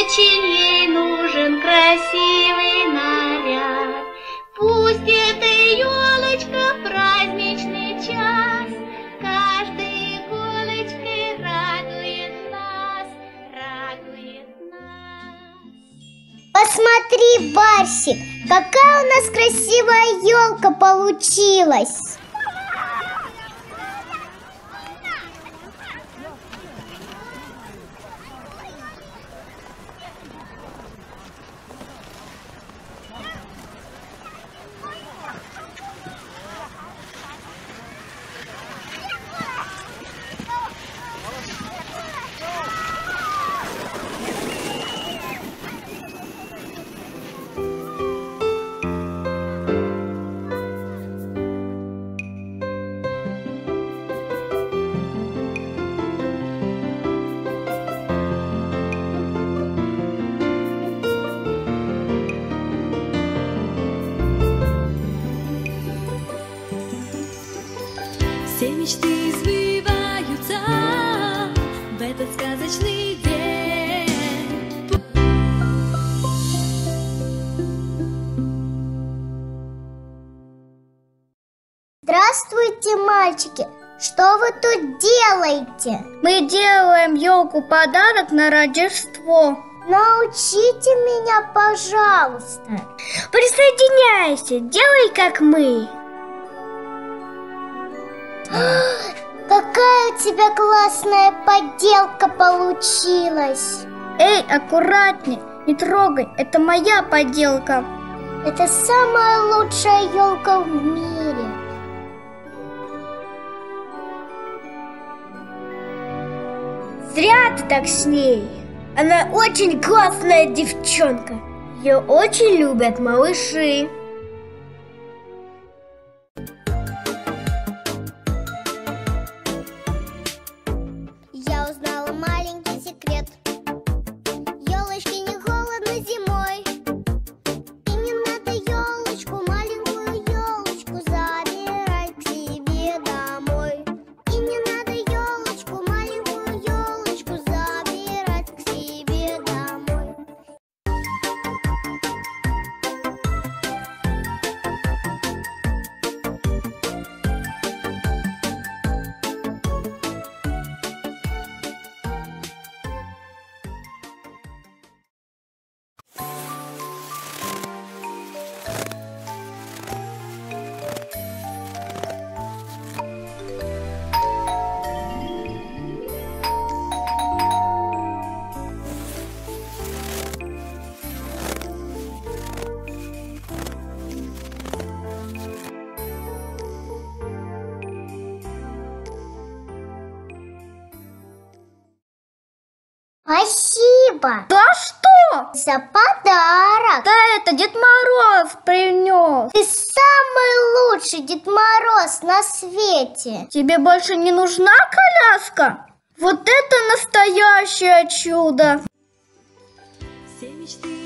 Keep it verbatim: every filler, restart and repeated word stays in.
очень ей нужен красивый наряд. Пусть эта елочка в праздничный час каждой иголочкой радует нас, радует нас. Посмотри, Барсик, какая у нас красивая елка получилась. Все мечты сбываются в этот сказочный день. Здравствуйте, мальчики! Что вы тут делаете? Мы делаем елку подарок на Рождество. Научите меня, пожалуйста. Присоединяйся, делай как мы. Какая у тебя классная поделка получилась. Эй, аккуратней, не трогай, это моя поделка. Это самая лучшая елка в мире. Зря ты так с ней. Она очень классная девчонка. Ее очень любят малыши. Я узнала маленький секрет. Елочке не холодно зимой. И не надо елочку, маленькую елочку, забирать к себе домой. И не надо елочку, маленькую елочку, забирать к себе домой. Спасибо Да что? за подарок. Да это Дед Мороз принес. Ты самый лучший Дед Мороз на свете. Тебе больше не нужна коляска? Вот это настоящее чудо. Все мечты